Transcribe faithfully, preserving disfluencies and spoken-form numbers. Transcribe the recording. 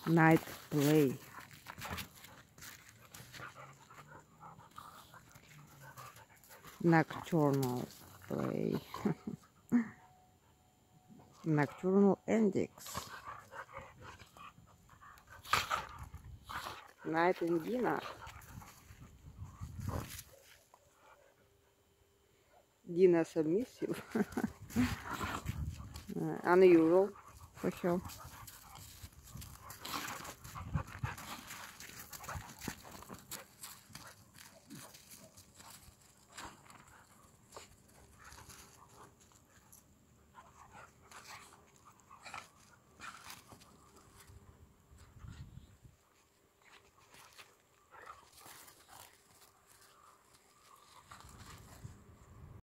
Night play. Nocturnal play. Nocturnal index. Night and dinner. Dinner submissive. uh, unusual for sure.